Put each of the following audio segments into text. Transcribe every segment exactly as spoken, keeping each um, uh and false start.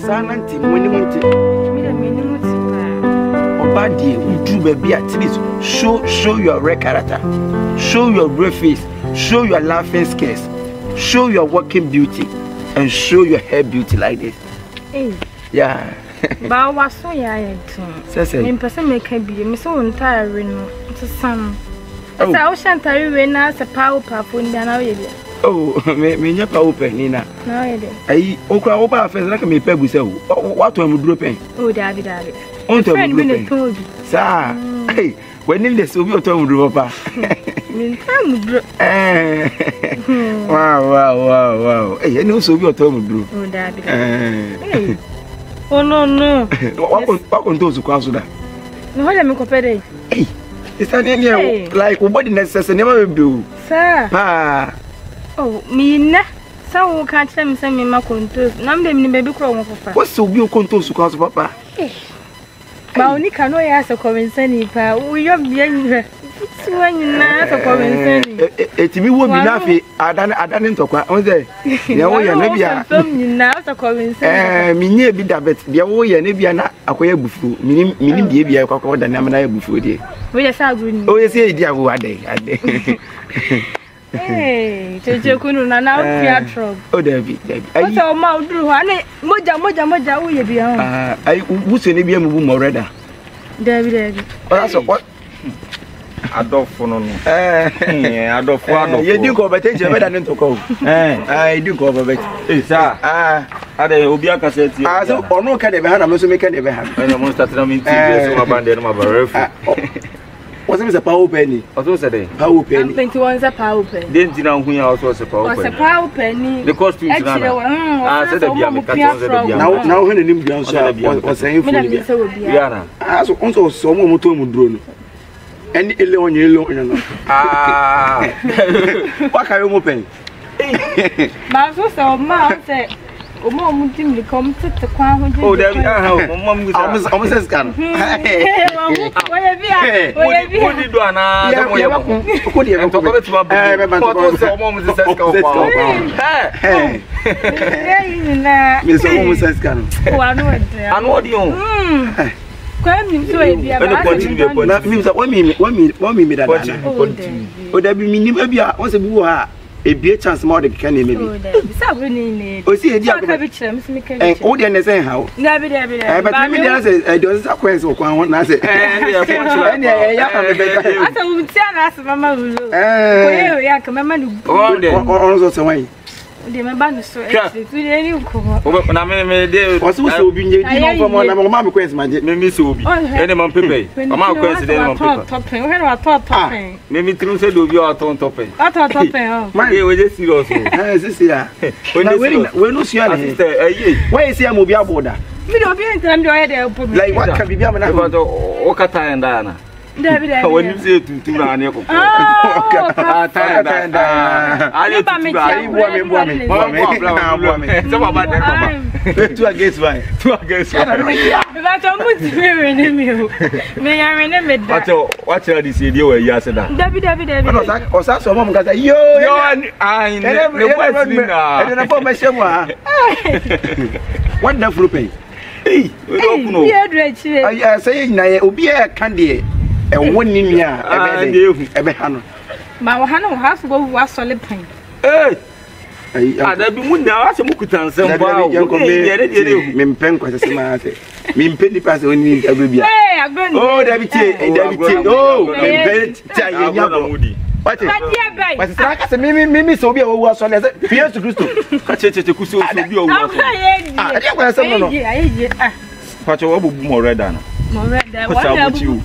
Osananti, Monimunti. Obadi, we do baby at least show show your real character, show your real face, show your laughing skills, show your working beauty, and show your hair beauty like this. Hey. Yeah. But was so yeah, too. In person make a be, Miss Owen tiring to some. As I was tiring as a power puff when they're now. Oh, me never open, Nina. No, I did. I okra opa first like me pay say what time we dropping. Oh, daddy, daddy. On time we told you. Sir, hey, when in the so we time we drop pa. Me time drop. Eh. Wow, wow, wow, wow. Hey, you know so we time we drop. Oh, daddy. Eh. Oh no no. What what on those kwaso da? No, let me compare dey. Hey. Is that any like what necessary never do? Sir. Pa. Oh, me na. So can't tell me say me ma contours. Na me me baby kro won papa. What so bi o contours kwaso papa? Eh. Ba oni ka no ya se convincing pa. Wo yo bia ni. Suwanyi na se convincing. Etimi wo bi na fi adane adane ntokwa. On say, ya wo ye na bia. So mi na se convincing. Eh, mi nye bi da bet. Bia wo ye na bia na akoya bufu. Mi mi ni bia bia kwakwa da na me na ya bufu die. Wo ye sa agru ni. O ye se di awo ade ade. Hey, Jeje kunu na na fear trouble. Oh, David, David. What so ma uduru ho ane moja moja moja wo ye bia ho. Ah, ai wo se ne bia mu mo reda. David, David. Oh, so what? Adolfo no no. Eh, Adolfo Adolfo. Ye din ko bete je beda nin to ko. Eh, ai din ko bete. Eh, sa. Ah, ade obi aka se ti. Ah, so ono ka de be ha na me so me ka de be ha. Eh, mo start na me ti be so ma bande no ma barefu. What's a power penny? What was it? Power penny. twenty-one is a power penny. Didn't you know who also was a power penny? Was a power penny. The costume is not. Ah, said the now, now, when the name was saying for Diana. I also saw more to drone. And alone, you know. Ah, what can you open? Master, so mom said. O mo mu tim le kom tete kwa ho je. Oh, there we are. Mom mu almost almost scan. Eh, wo ye bia. Wo ye bia. Wo di do ana, da mo ye ba. Ko di e ko be tuma ba. Eh, be ba to so mom mu se scan kwa. Eh. Eh, ni na. Me so mom mu se scan. O anu e de. Anu odi on. Mm. Kwa mi so e bia ba. Me continue be na mi so wa mi wa mi wa mi mi da da. O da bi mi ni ba bia, wo se bi wo ha. A beer chance more than can maybe. Oh, see, a dear and all the understand how. Never, never, but let me answer. I don't have questions or one. I said, I would tell us, Mamma. Eh, yeah, come on, also some way. The man is so any was also being from one of my mamma questions, my dear Miss Obi. Any man pay. Mamma questions, topping. When I thought topping. Maybe through said you are on topping. I thought topping. My dear, we just see also. This year. When you see why is here Mobia border? We don't be in time to like what can be done about Okata and Diana. When you say to two and you go, I tired and I live me, woman, woman, woman, some about that. Two against one, two against one. That's almost very new. May I remember that? What's your decision? You were yesterday. David, David, David. Or such a woman got a yo, I never know my shower. Wonderful pay. Hey, we don't know. I say, Obia candy. And one in ya, a behano. Mawahano has to go was solid pain. Eh, I be wound now as a Mukutan, some Mimpen was a smart. Mimpen pass only every year. Oh, David, David, oh, Moody. What is that? But it's like Mimi, Mimi, so be over so as Pierre to Christo. Catch it to Cusso. I didn't want to Patch over more red than. Sabuchi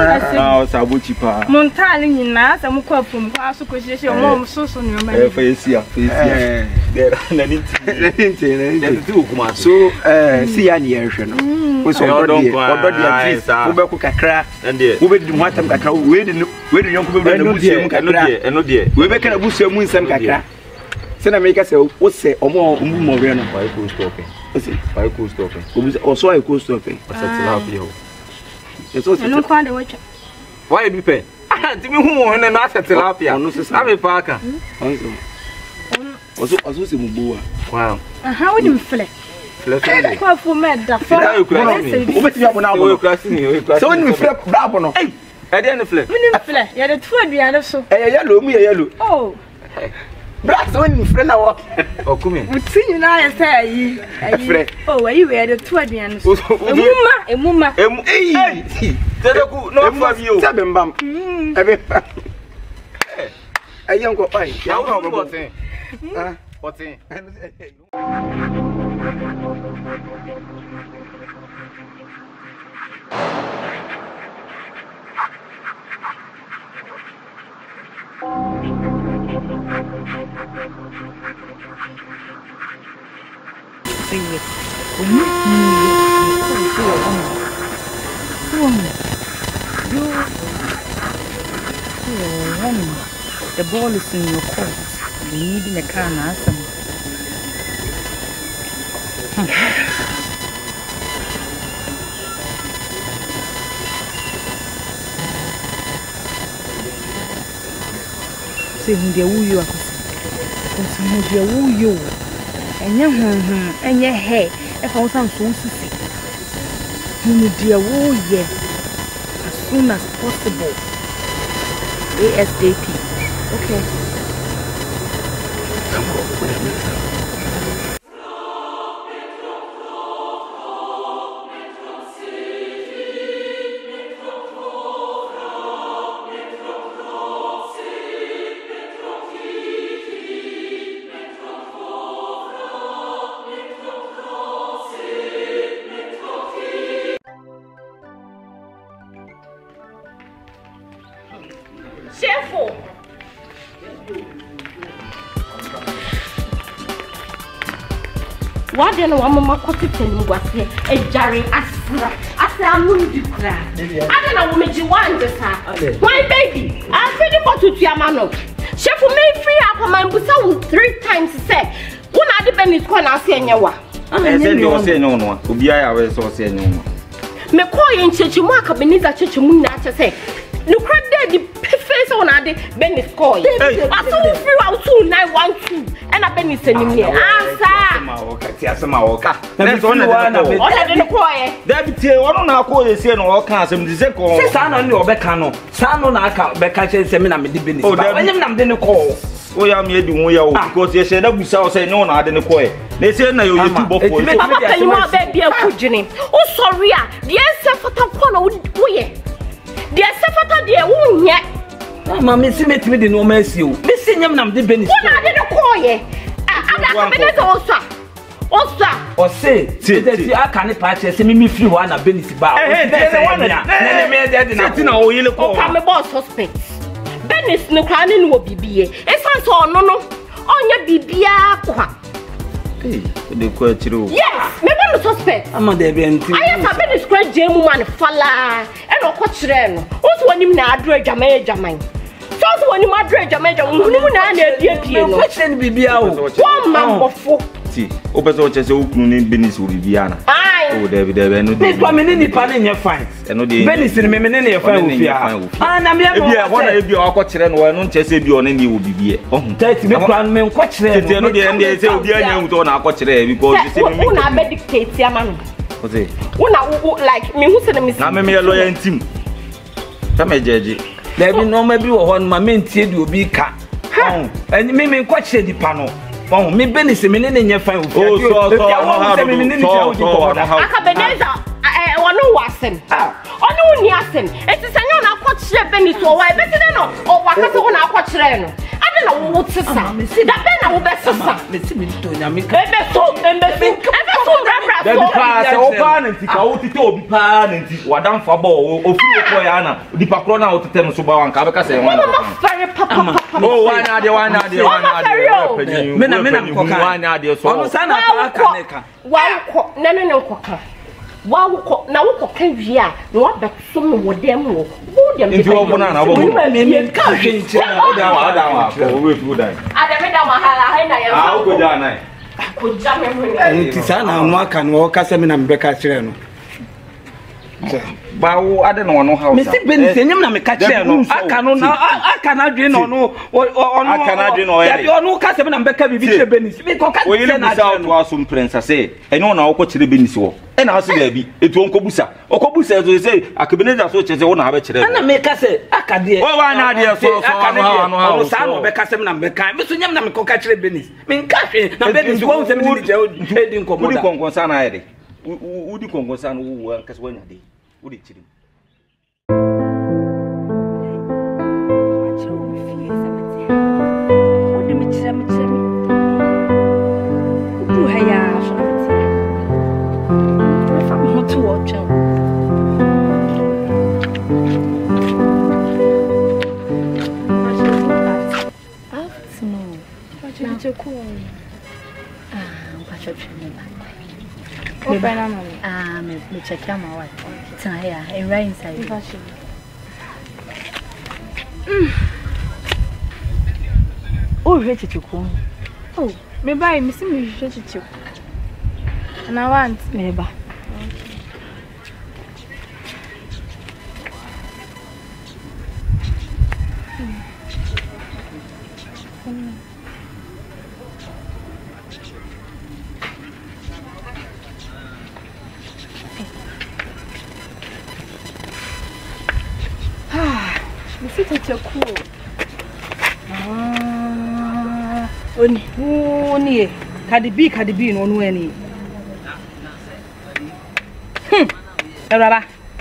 pa. Montali na sa mukwa pum kwa so kwese mo so so no ma. Eh face face. Eh. Na ninti. Ninti ukuma. So eh si ya ni ehwe no. Wo so odo de odo de atleast wo be ku kakra. Wo be di mu atam kakra. We di we di yonko be na busuamu kakra. Eno de. We be kana busuamu nsam kakra. Se na make say wo se omo mbu mo we no. Why cool stopping? Why cool stopping? Also I cool stopping. What's that help you? I don't find a watch. Why be pay? To me, who and not at Tilapia. I'm a parker. Also, also, Mubua. Wow. How would you flip? fle. Kwa fu me da fo. O beti ya bona abo. So ni fle bra abo no. Eh, e de ne fle. Mini fle, ya de tu aduane so. Eh yellow mu yellow. Oh. Bra so ni fle na wo. Okumi. Mutinyu na ya say ayi. Ayi. Oh, ayi we ya de tu aduane so. Emuma, emuma. Emu. Eh. Tedeku no fa bi o. Sebe mbam. Ebe. Ayi nko pai. Ya wo bo botin. Ah, botin. The ball is in your court. You need in a car and ask them. See who they woo you are. Because who they woo you. And your hum and your hair. If I was on so sissy. Who dear woo ye as soon as possible. ASAP. Okay. Come on, wait a minute. Chefo. What then one mama kote tenu gwase e jare asra asra amundi kra ada na wo meji wan de sa my baby I feel for to tuama no chef me free up my busa three times say una de benis ko na ase enyewa e say de o say no no obi aya we so say enyewa me ko ye nchechi mu aka beniza chechi mu na ache say no kra de face on ade benis ko ye aso free out two nine one two and a benis enim here answer ma o ka ti asema o ka na so na de o na de ko ye David tie wono na ko ye say no o ka asem di say ko se sa no ni obeka no sa no na aka beka che se me na me de benis ba wanyem na me de ne ko o ya me edi wo ya o because ye say na busa o say no na ade ne ko ye na say na yo ye tu bofo so papa kan you ma be bia kujini o sorry a de se fata ko na wo ye de se fata de wo nye mama me si metimi de no ma asi o me si nyam na me de benis ko na de ne ko ye ada ka be de o sa Osa o say ti ti aka ne pa che se me me free wa na benis ba o eh eh na me de de na ti na o yele ko o ka me boss suspect benis no kwa ne no bibie esan so no no onye bibia kwa eh de ko achiro yes me be no suspect ama de be nti aya sa benis kwa jemu man fala e no ko kire no o so onim na ado adwaman adwaman so so onim ado adwaman adwaman onim na na adie pie no ko kire ni bibia o one man bofo ti o be so che se o kunu ni benis o bibia na o de de be no de me me ni pa ne nye fine eno de benis ni me me ne ye fine o fia ah na me e bi e wona e bi o ko kire no no nche se bi o ne ni o bibie ohun thirty me kwa me ko kire no no de ende se obi anya hu to na ko kire because se me una be dictate ya man o say una like me hu se na me na me me lawyer ntim ta me jeje da bi no ma bi wo ho no ma me ntie de obi ka oh eni me me ko kire di pa no oh me benis me ne nye fine o oh so so so me ne ni ja o di ko da aka beneza eh wono wasem onu ni asem eti senyo na akọ kire benis o wa e beti de no o wa ka se wo na akọ kire no ade na wo tisa da be na wo be sisa me si me to nya me ka ebe so ebe so ebe so bra da bi pa se o pa na ntika o tite obi pa na nti wadan fa bo o fi ko ya na di pa kro na o tite no so ba wan ka be ka se wan oh wana de wana de wana de me na me na ko ka wana de so o sa na aka ne ka wa ko na na na ko ka wa ko na wo ko ka wi a na wa be so mo wodem wo wo dem nti wo bona na wo me me ka hwe nti na o da wa da wa ko we fu dan ada me da ma hala ha na ya ah ko ja na ko ja me mo nti sa na no aka no ka se me na me be ka kire no Bawo ade no no house. Me si Benis enyam na me ka kire no. Aka no na aka na dwe no no. Ono aka na dwe no ya. Ya ono ka se me na me ka bibi kire Benis. Me ko ka se na dwe no aso prince say. Eno na wo ko kire Benis wo. E na aso da bi. Etu onko busa. Okobusa so say akabeneza so kire say wo na ha be kire. Na me ka se aka de. Wo wa na de so so ano ano. Ono sa no be ka se me na me ka. Me so nyam na me ko ka kire Benis. Me nka hwe na Benis wo se me ni je edi nko mo da. Udi konkon sa na yede. Udi konkon sa no wo ka se wo nya de. Udi kire. Ah, me me check out my wife. Tana here, and right inside. Mm. Oh, ready to go. Oh, me buy me see me ready to. And I want me buy. It's a cool. Ah, oni, oni. Cardi B, Cardi B, no no any. Hmm. Eraba.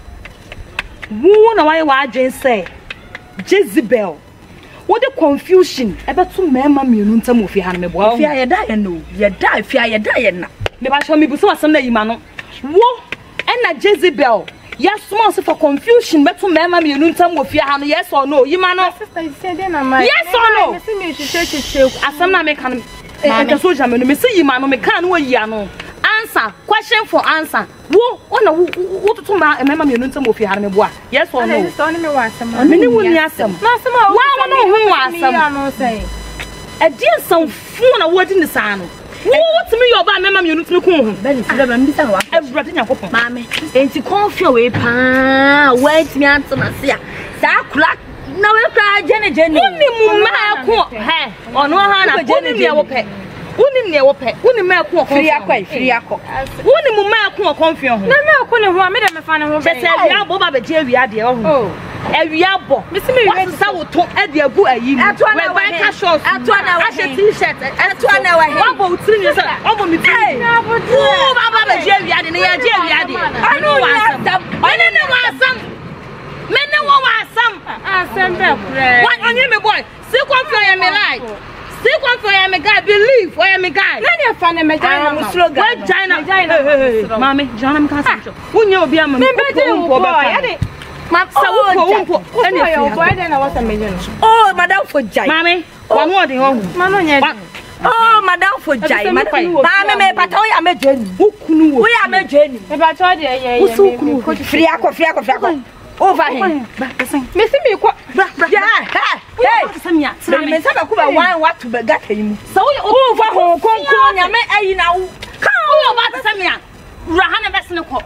Wo na why wa Jane say? Jezebel. What the confusion? Ebe to mema mienu ntam ofi ha me bo. Ofi ya da ye no. Ye da ofi ya da ye na. Me ba show me bu so asem na yima no. Wo na Jezebel. Yes, small for confusion, but to mema me you ntam wo fia ha no yes or no. Yima no. Sister, you said na my. Yes or no? Me see me to check asem na me kan e soldier me no me say yima no me kan no yi ano. Answer, question for answer. Wo ona wo to ma mema me ntam wo fia ha me bo a. Yes or no? Sister, only me wa asem. Me ni wo ni asem. Na asem a wa no hu wa asem. No say. E dia san fu na wo di ni sa no. What me your ba mema me no tumi ko hu. Ben si da me bisa wa. Everybody nyakopon. Mame. Enti confuse we pa. Wait me antena se a. Sa kula na we kra jene jene. Woni mu ma ko. He. Ono ha na woni ne wo pe. Woni ne wo pe. Woni ma ko ko. Free akwa, free akwa. Woni mu ma ko confuse ho. Na ma ko ne ho, me da me fa ne ho. Se se wi abo ba be je wi ade ho. Oh. Ewi abo. Me se me wi sa wo to e de agu ayi ni. We buy ka shorts. Ato na wa. Ashe t-shirt. Ato na wa. Wa bo utiri ni se. Obo mi tiri. Na bo tiri. Wo ba ba be je wi ade ne ya je wi ade. Ano wa asam. Ono ne wa asam. Me ne wo wa asam. Asam be kure. What onye me boy? See confuse ya me like. See confuse ya me guy believe or ya me guy. Na ne fa ne me China. Mo slogan. What China? Mami, Jana me ka say. Unye obi am me. Me be je wo boy. Ya de Ma sa wo ko wo ko ene yo boy dey na wasa meje no. Oh, madam for jai. Mami, wa mo de ho. Ma no nye. Oh, madam for jai. Mami me pata o ya meje ni. Wo kunu wo. Wo ya meje ni. Me pata o de ye ye. Wo so kunu. Free akọ, free akọ, free akọ. Over here. Me see me ko. Yeah. Hey. Samia. Me say ba ku ba one what to be gata yimu. So wo over ho konkon nya me ayi na wo. Ka wo ba Samia. Rahana bes ne ko.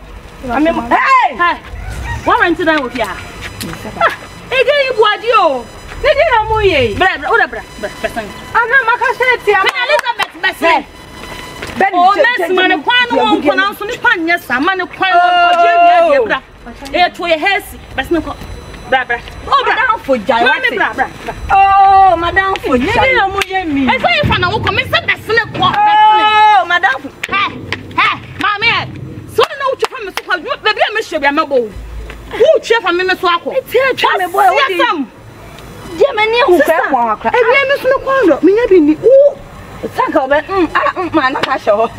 Hey. Hey. Warrant down with ya. Again, you boy, they did a moye. Bra, bra, bra, bra. I'm not Macassetti. I'm Elizabeth Bessie. Oh, that's man, a quan won't pronounce on the pan. Yes, I'm man, a quan. It was hess, but no. Bra, bra. Oh, madame for Jai. Oh, madame for Jai. I say, if I know, come in, oh, madame. Hey, hey, mammy. So I know you from the baby, I'm a sure I'm a boy. Who chef and me so akọ. Tell me boy, what is am? Je me ni hu fe kwa akra. E bi me so me kwa ndo, me nya bi ni. Wo. Saka obe mm ah ma na ka show.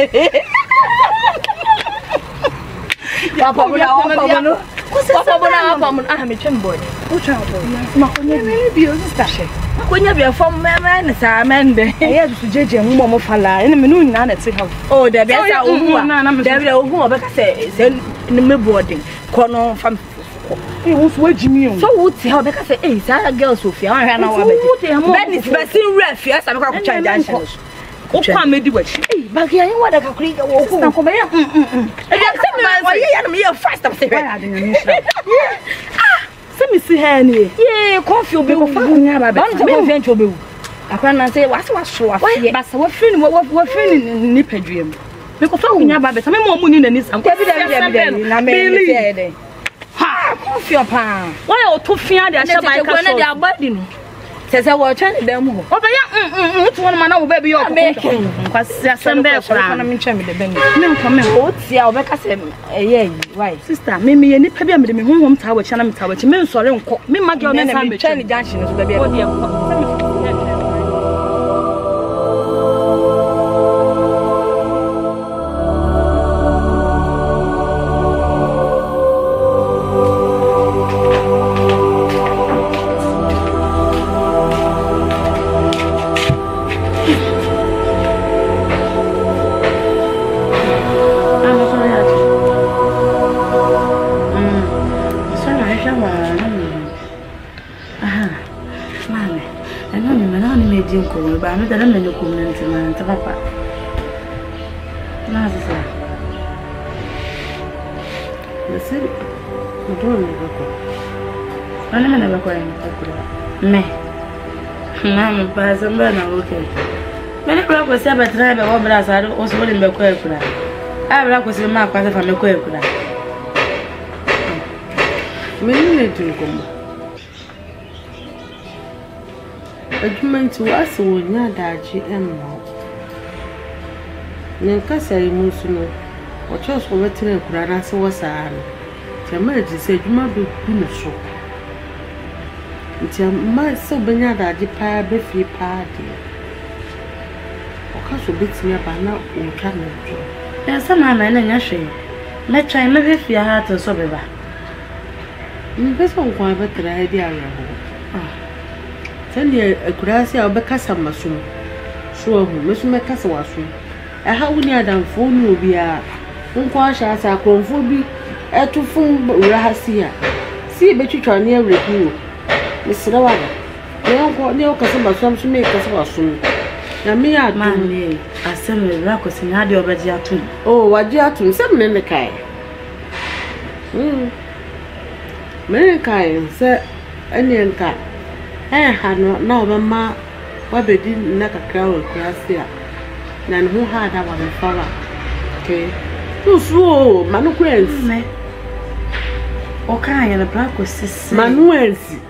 Papa bona papa no. Papa bona papa mo ah me twem boy. Wo twem boy. Ma ko nya bi bi o sister. Ko nya bi fam me me ne sa mende. E ya su jeje hu mo mo fala. Ene me no nyina na ti ha. Oh, da bi asa ohu a. Da bi ohu obe ka se se ne me boarding. Kono fam. Eh, what's what Jimmy? So what tell because say, eh, say girl Sophia, I na wa be. Benis be sin ref, yes, I be kwa change answer. o kwa medi wachi eh bagi ayi wada ka kuri wo ko ko ba ya mm mm e ya se me wa ye ya na me ya fast am se hwe ah se me si ha ni ye kofi obi ko fa nya ba be me vent obi wu akwa na se wa se wa so afie ba se wa firi ni wa firi ni ni padwem me ko fa nya ba be se me mo mu ni na ni sam ko bi da bi da na me ni se de ha kofi opa wa ya otofia de a hye ba ka so na de abadi no Sese wo twa ne dem ho. Oba ya mm mm to won ma na wo ba bi yo ko. Kwasi asembe kura. Na me ntwa me de ben. Me nko me o tia o be ka se eye yi. Why? Sister, me me ye ni pa bi a me de me honhom ta wa cha na me ta wa chi. Me nsore nko. Me ma ge o na sa me twa ne junction so ba bi. O de ko. Ba me dala me ko mun nti man ta papa na za nasi ndo ni bako ana me na bako ni takura me na me ba za mba na oke me ni bako se ba tra be wo bra sa o so ni be ko ekura a bra ko se ma kwa se fa me ko ekura me ni le tu ko mo Agreement was one ya daji emmo. Nenka say musuno. O chose for veteran kurana se wasa. Tamaji say juma be kunu so. Ntia ma se benya daji pa be fi pa de. O ka so betimi aba na o twa na jo. Ya sama na na nya hwe. Me try me be fi ha to so beba. Mbeso nkwa veteran di awe ho. Send a curasi or becassa masum. So, Miss Macassa was soon. A how we near than phone will be a unquash as a conforbi a two phone rahasia. See, bet you try near review. Mister Rawada. They don't call near Cassamba some to make us was soon. Now, me, I man, I send me Racos in Adio Bajiatum. Oh, what you are to seven in the kai. Hm. Many kind, sir, any car. Eh ha no na obema wa bedi na kakra wa kurase a na ne ho ha da wa me fara okay tu so manuensi me o kan ya na brako sisi manuensi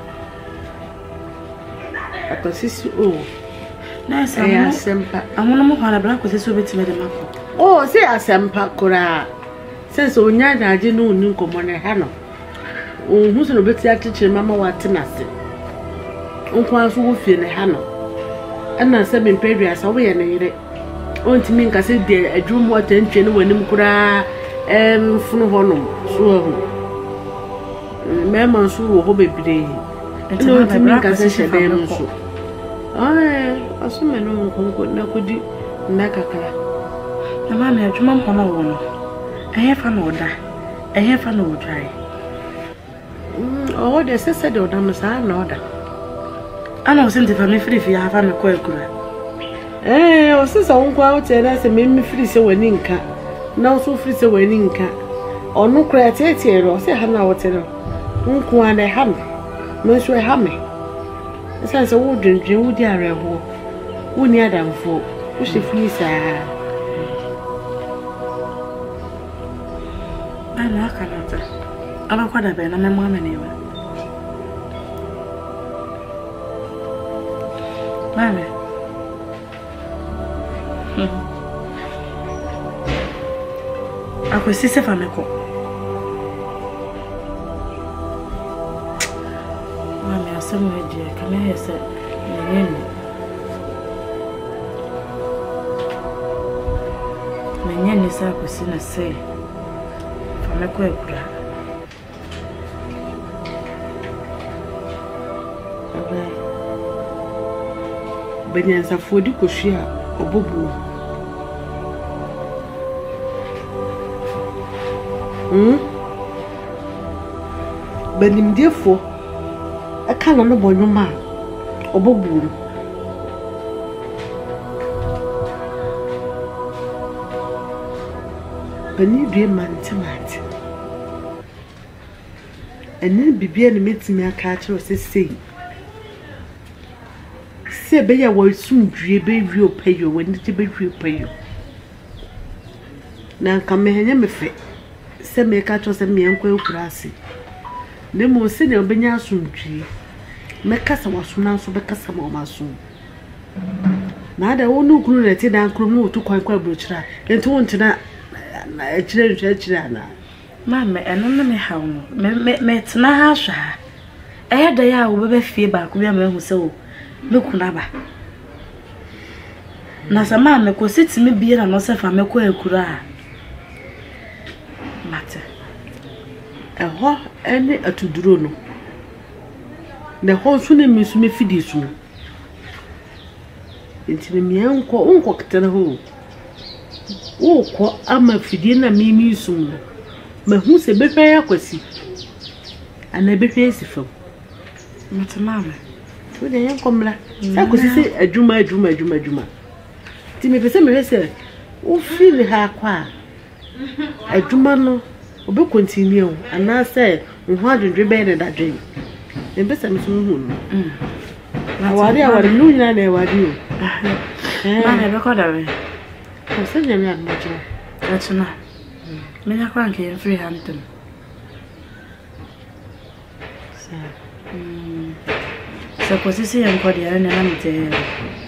akosisi o na sa mo asempa amono mo hala brako sisi obetime de mako o se asempa kura sense onya da age no ni nkomo ne ha no o hu se no beti atechire mama wa tenase Unkwa so wo fie ne ha no ana se me pedua sa wo ye ne yire ontimi nka se de adwum wo tantwe ne wanim kura em funu ho no so ho me man so wo ho bebre enti ontimi nka se hye dem so ah aso me no nko na kodi na kakala na ma me adwuma mpo na wo no ehye fa na oda ehye fa na odwai mm o de se se de oda no sa na oda Ana osente fa me free fi ha fa me ko ekura. Eh, osisa wonkwa o tere se me me free se wani nka. Na so free se wani nka. Onu kra tietie ro se ha na wo tere. Nko ane ha me. Me so ha me. Esa se wo dwendwen wo di areho. Wo ni adamfo. Wo se free sa. Ana kanata. Ana kwada be na me mo amene wa. Mame. Hmm. Ako sise fa meko. Mame asemu eje kama yese nyenye. Nyenye sa ko sina se. Fa meko ekura. Benyansa fodi kohwia obobu hm benimdiefo aka no no bonyoma obobu Penny be mantimate. And then be an meets me a catcher as a say. Say, Bay, I will soon baby you pay you when the baby pay you. Now come here, me fit. Say, me catch us and me uncle grassy. No more senior Benya soon tree. Make us a soon answer because some of my soon. Now the one who grew at it and crew to quite quite butcher and to want to that. I changed China. Mamma, and on me how met Nahasha. I had the hour with a feedback, we are so. Look, Naba. Nasa mamma could sit me beer and also from a quail cura. Matter. A hot any a to drono. The whole soon miss me feed you soon. Into the me uncle, uncle, tell who. Oh, ko ama fidie na mimi sum. Ma hu se bepe yakwasi. Ana bepe esifam. Mata mama. To de yan komla. Sa ko sisi adwuma adwuma adwuma adwuma. Ti me pese me hwese. O feel ha kwa. Adwuma no obe continue ana se ho adwedwe be de dadwe. E pese me so hu no. Mm. Awari awari nu nyina na awari o. Eh. Mama be ko da we. I said, I'm not much. That's not. Me, I can't get free hunting. So, so, because you see, I'm quite young and I'm there.